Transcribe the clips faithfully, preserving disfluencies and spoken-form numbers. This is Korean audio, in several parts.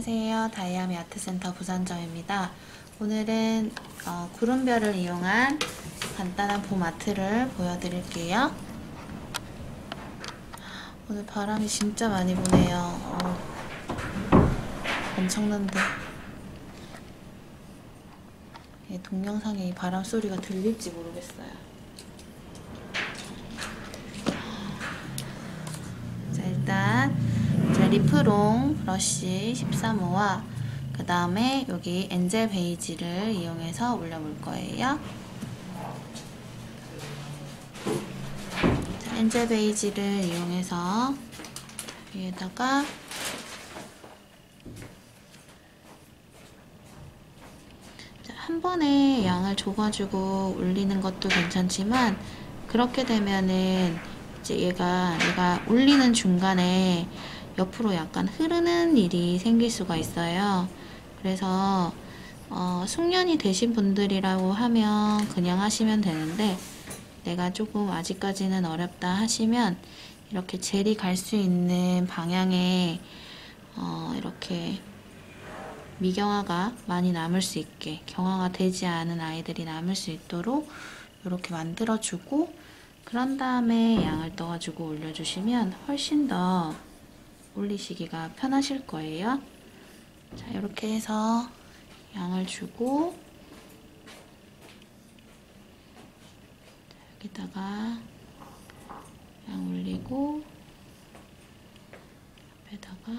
안녕하세요. 다이아미 아트센터 부산점입니다. 오늘은 어, 구름별을 이용한 간단한 봄 아트를 보여드릴게요. 오늘 바람이 진짜 많이 부네요. 어, 엄청난데 동영상에 이 바람 소리가 들릴지 모르겠어요. 자, 일단 자, 리프롱 브러쉬 십삼 호와 그 다음에 여기 엔젤 베이지를 이용해서 올려볼 거예요. 자, 엔젤 베이지를 이용해서 위에다가 자, 한 번에 양을 줘가지고 올리는 것도 괜찮지만 그렇게 되면은 이제 얘가 얘가 올리는 중간에 옆으로 약간 흐르는 일이 생길 수가 있어요. 그래서 어, 숙련이 되신 분들이라고 하면 그냥 하시면 되는데 내가 조금 아직까지는 어렵다 하시면 이렇게 젤이 갈 수 있는 방향에 어, 이렇게 미경화가 많이 남을 수 있게, 경화가 되지 않은 아이들이 남을 수 있도록 이렇게 만들어주고 그런 다음에 양을 떠가지고 올려주시면 훨씬 더 올리시기가 편하실 거예요. 자, 이렇게 해서 양을 주고 여기다가 양 올리고 옆에다가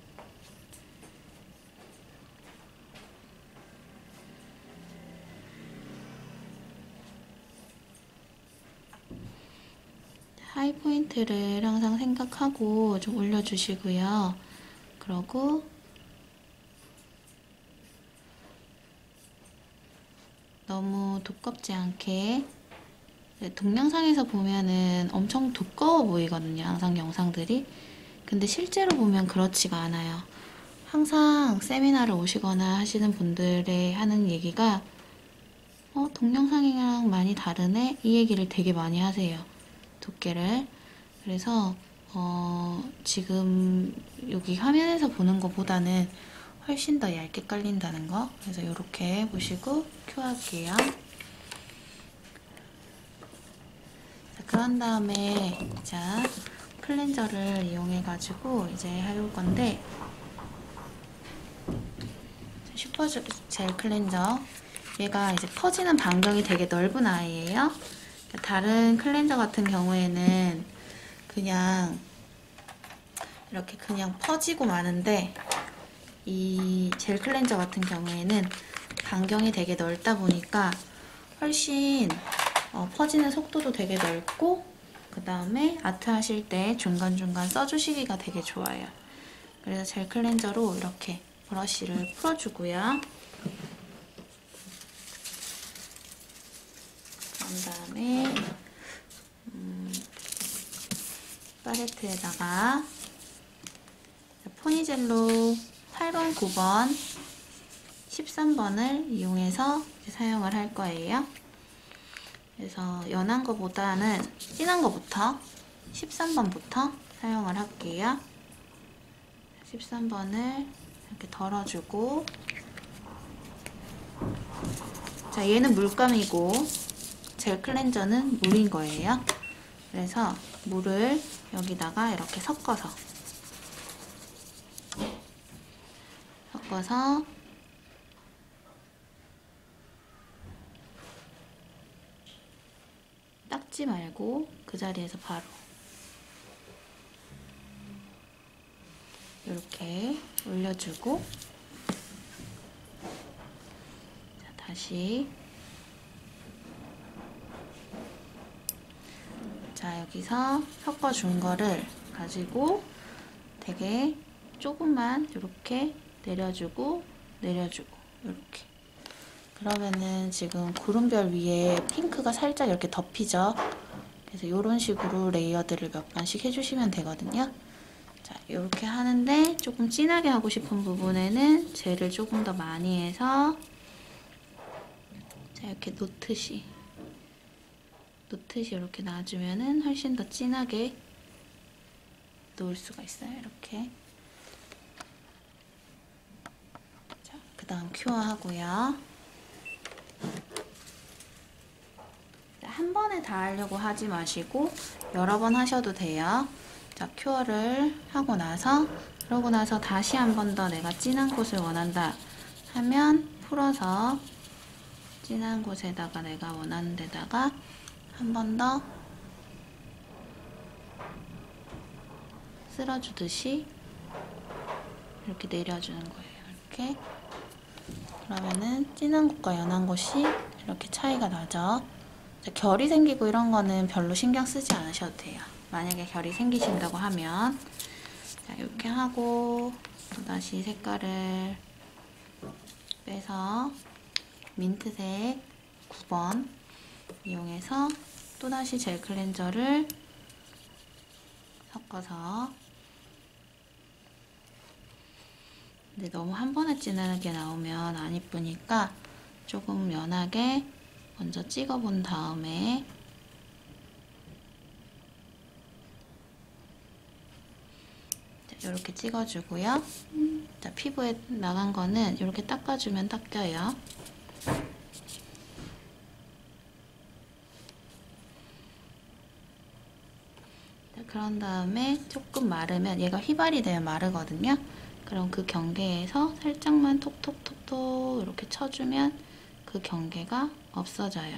하이 포인트를 항상 생각하고 좀 올려주시고요. 그러고 너무 두껍지 않게 동영상에서 보면은 엄청 두꺼워 보이거든요. 항상 영상들이. 근데 실제로 보면 그렇지가 않아요. 항상 세미나를 오시거나 하시는 분들의 하는 얘기가 어, 동영상이랑 많이 다르네? 이 얘기를 되게 많이 하세요. 두께를. 그래서 어, 지금 여기 화면에서 보는 것보다는 훨씬 더 얇게 깔린다는 거. 그래서 이렇게 보시고 큐 할게요. 자, 그런 다음에 자 클렌저를 이용해 가지고 이제 해볼 건데 슈퍼젤 클렌저 얘가 이제 퍼지는 반경이 되게 넓은 아이예요. 다른 클렌저 같은 경우에는 그냥 이렇게 그냥 퍼지고 마는데 이 젤 클렌저 같은 경우에는 반경이 되게 넓다 보니까 훨씬 어, 퍼지는 속도도 되게 넓고 그 다음에 아트 하실 때 중간중간 써주시기가 되게 좋아요. 그래서 젤 클렌저로 이렇게 브러쉬를 풀어주고요. 그런 다음에 음, 팔레트에다가 포니젤로 팔 번, 구 번, 십삼 번을 이용해서 사용을 할 거예요. 그래서 연한 거보다는 진한 거부터 십삼 번부터 사용을 할게요. 십삼 번을 이렇게 덜어주고 자, 얘는 물감이고 젤 클렌저는 물인 거예요. 그래서 물을 여기다가 이렇게 섞어서 섞어서 닦지 말고 그 자리에서 바로 이렇게 올려주고 자, 다시 자, 여기서 섞어준 거를 가지고 되게 조금만 이렇게 내려주고 내려주고 이렇게 그러면은 지금 구름별 위에 핑크가 살짝 이렇게 덮이죠. 그래서 이런 식으로 레이어드를 몇 번씩 해주시면 되거든요. 자, 이렇게 하는데 조금 진하게 하고 싶은 부분에는 젤을 조금 더 많이 해서 자, 이렇게 놓듯이 놓듯이 이렇게 놔주면은 훨씬 더 진하게 놓을 수가 있어요. 이렇게 다음 큐어 하고요. 한 번에 다 하려고 하지 마시고 여러 번 하셔도 돼요. 자, 큐어를 하고 나서 그러고 나서 다시 한 번 더 내가 진한 곳을 원한다 하면 풀어서 진한 곳에다가 내가 원하는 데다가 한 번 더 쓸어주듯이 이렇게 내려주는 거예요. 이렇게. 그러면은 진한 곳과 연한 곳이 이렇게 차이가 나죠. 결이 생기고 이런 거는 별로 신경 쓰지 않으셔도 돼요. 만약에 결이 생기신다고 하면. 자, 이렇게 하고 또다시 색깔을 빼서 민트색 구 번 이용해서 또다시 젤 클렌저를 섞어서, 근데 너무 한 번에 진하게 나오면 안 이쁘니까 조금 연하게 먼저 찍어본 다음에 이렇게 찍어주고요. 자, 피부에 나간 거는 이렇게 닦아주면 닦여요. 자, 그런 다음에 조금 마르면, 얘가 휘발이 되면 마르거든요. 그럼 그 경계에서 살짝만 톡톡톡톡 이렇게 쳐주면 그 경계가 없어져요.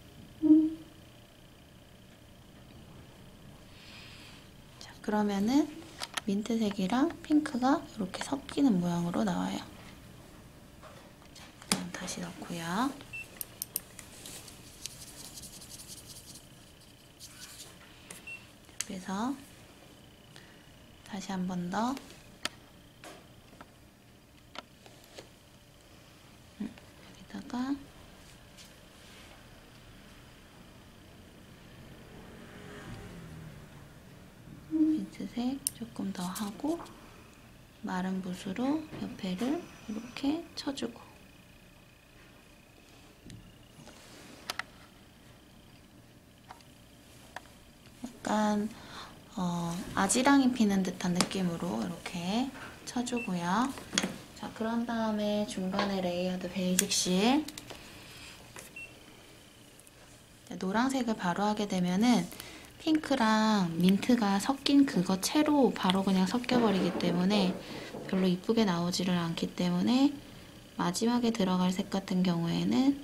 자, 그러면은 민트색이랑 핑크가 이렇게 섞이는 모양으로 나와요. 자, 그다음 다시 넣고요. 그래서 다시 한 번 더 여기다가 민트색 조금 더 하고 마른 붓으로 옆에를 이렇게 쳐주고, 약간 어, 아지랑이 피는 듯한 느낌으로 이렇게 쳐주고요. 자, 그런 다음에 중간에 레이어드 베이직 실, 노란색을 바로 하게 되면은 핑크랑 민트가 섞인 그거 채로 바로 그냥 섞여버리기 때문에 별로 이쁘게 나오지를 않기 때문에 마지막에 들어갈 색 같은 경우에는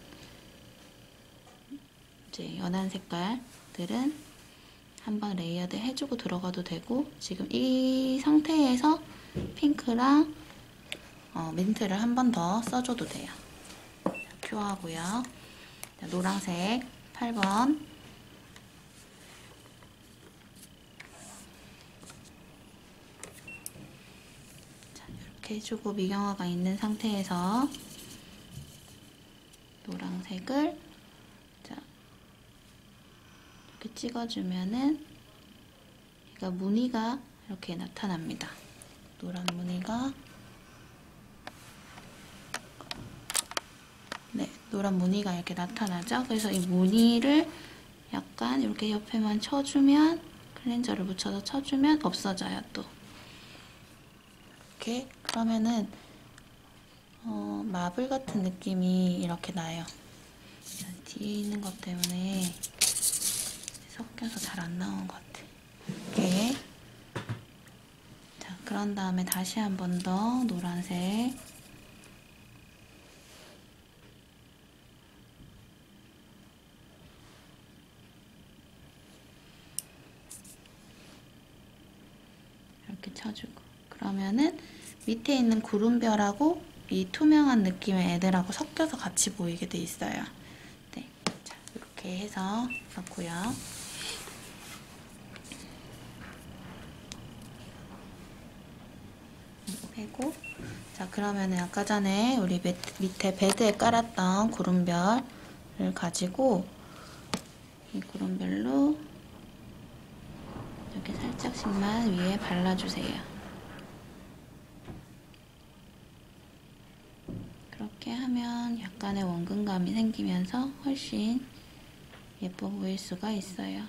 이제 연한 색깔들은 한번 레이어드 해주고 들어가도 되고, 지금 이 상태에서 핑크랑 어, 민트를 한 번 더 써줘도 돼요. 큐어하고요. 노란색 팔 번 자, 이렇게 해주고 미경화가 있는 상태에서 노란색을 자, 이렇게 찍어주면은 그러니까 무늬가 이렇게 나타납니다. 노란 무늬가, 네, 노란 무늬가 이렇게 나타나죠. 그래서 이 무늬를 약간 이렇게 옆에만 쳐주면, 클렌저를 묻혀서 쳐주면 없어져요. 또 이렇게. 그러면은 어, 마블 같은 느낌이 이렇게 나요. 뒤에 있는 것 때문에 섞여서 잘 안 나온 것 같아. 이렇게. 자, 그런 다음에 다시 한 번 더 노란색 이렇게 쳐주고, 그러면은 밑에 있는 구름별하고 이 투명한 느낌의 애들하고 섞여서 같이 보이게 돼 있어요. 네, 자, 이렇게 해서 넣고요. 빼고, 자, 그러면은 아까 전에 우리 밑에 베드에 깔았던 구름별을 가지고 이 구름별로 이렇게 살짝씩만 위에 발라주세요. 그렇게 하면 약간의 원근감이 생기면서 훨씬 예뻐 보일 수가 있어요.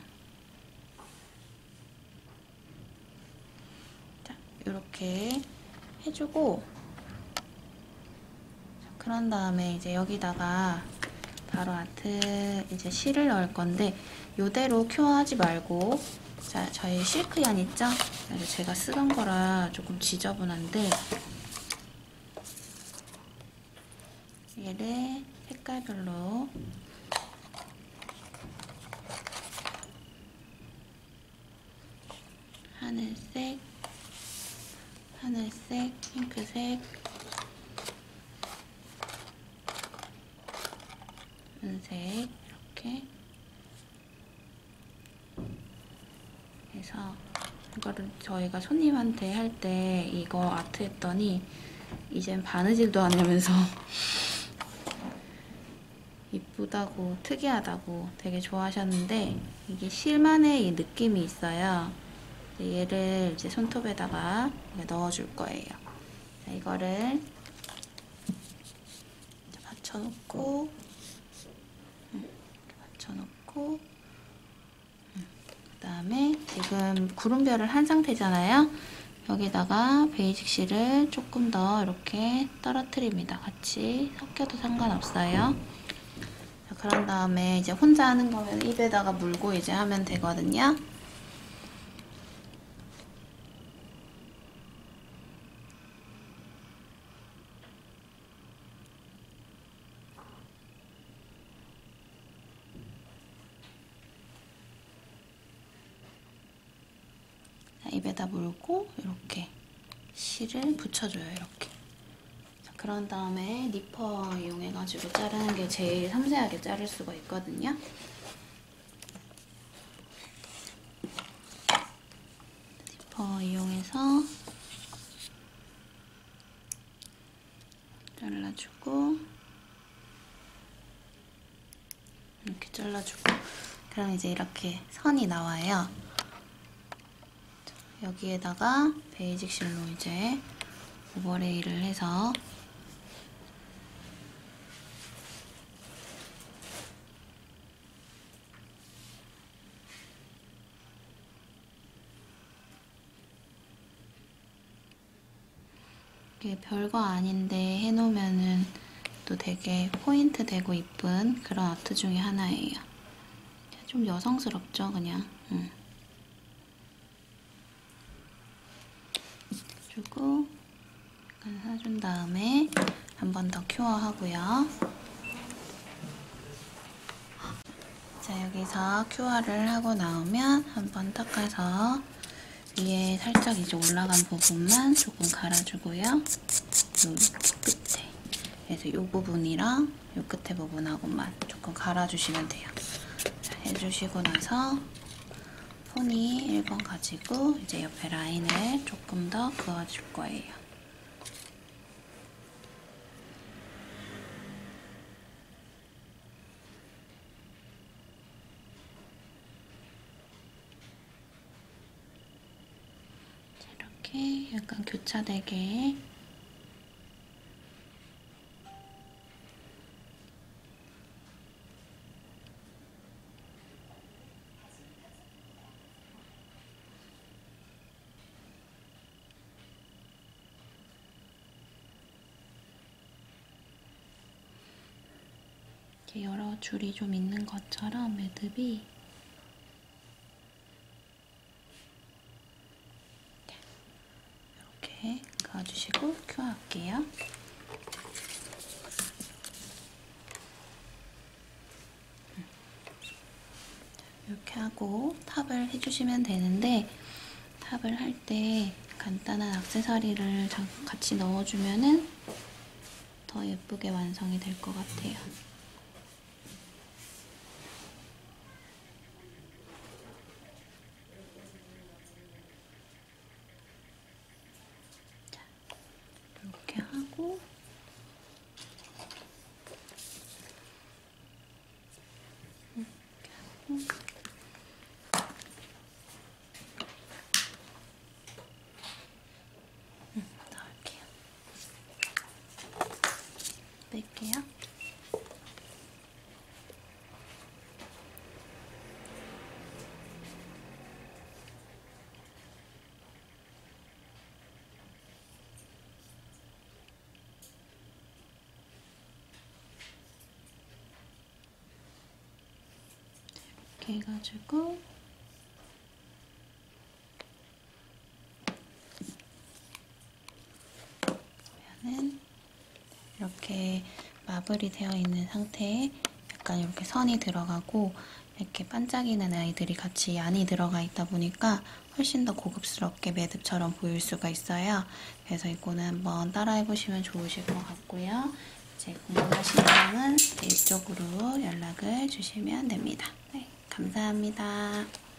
자, 이렇게 해주고, 그런 다음에 이제 여기다가 바로 아트 이제 실을 넣을 건데 요대로 큐어하지 말고, 자, 저희 실크얀 있죠? 제가 쓰던 거라 조금 지저분한데 얘를 색깔별로 하늘색, 하늘색, 핑크색, 은색 이렇게 해서 이거를 저희가 손님한테 할 때 이거 아트 했더니 이젠 바느질도 안 하면서 이쁘다고 특이하다고 되게 좋아하셨는데, 이게 실만의 이 느낌이 있어요. 얘를 이제 손톱에다가 넣어줄 거예요. 자, 이거를 받쳐놓고 이렇게 받쳐놓고 그 다음에 지금 구름별을 한 상태잖아요. 여기다가 베이직 실을 조금 더 이렇게 떨어뜨립니다. 같이 섞여도 상관없어요. 자, 그런 다음에 이제 혼자 하는 거면 입에다가 물고 이제 하면 되거든요. 입에다 물고 이렇게 실을 붙여줘요. 이렇게. 자, 그런 다음에 니퍼 이용해가지고 자르는 게 제일 섬세하게 자를 수가 있거든요. 니퍼 이용해서 잘라주고 이렇게 잘라주고, 그럼 이제 이렇게 선이 나와요. 여기에다가 베이직 실로 이제 오버레이를 해서 이게 별거 아닌데 해놓으면은 또 되게 포인트 되고 이쁜 그런 아트 중에 하나예요. 좀 여성스럽죠, 그냥. 응. 주고 약간 사준 다음에 한 번 더 큐어하고요. 자, 여기서 큐어를 하고 나오면 한 번 닦아서 위에 살짝 이제 올라간 부분만 조금 갈아주고요. 요 끝에. 그래서 이 부분이랑 이 끝에 부분하고만 조금 갈아주시면 돼요. 자, 해주시고 나서 폰이 일 번 가지고 이제 옆에 라인을 조금 더 그어줄 거예요. 자, 이렇게 약간 교차되게 이렇게 여러 줄이 좀 있는 것처럼 매듭이 이렇게 그어주시고 큐어할게요. 이렇게 하고 탑을 해주시면 되는데, 탑을 할 때 간단한 액세서리를 같이 넣어주면은 더 예쁘게 완성이 될 것 같아요. 자, 이렇게 하고 이렇게 하고 뺄게요. 이렇게 해가지고 보면은 이렇게 마블이 되어 있는 상태에 약간 이렇게 선이 들어가고 이렇게 반짝이는 아이들이 같이 안이 들어가 있다 보니까 훨씬 더 고급스럽게 매듭처럼 보일 수가 있어요. 그래서 이거는 한번 따라해 보시면 좋으실 것 같고요. 이제 궁금하신 점은 이쪽으로 연락을 주시면 됩니다. 네, 감사합니다.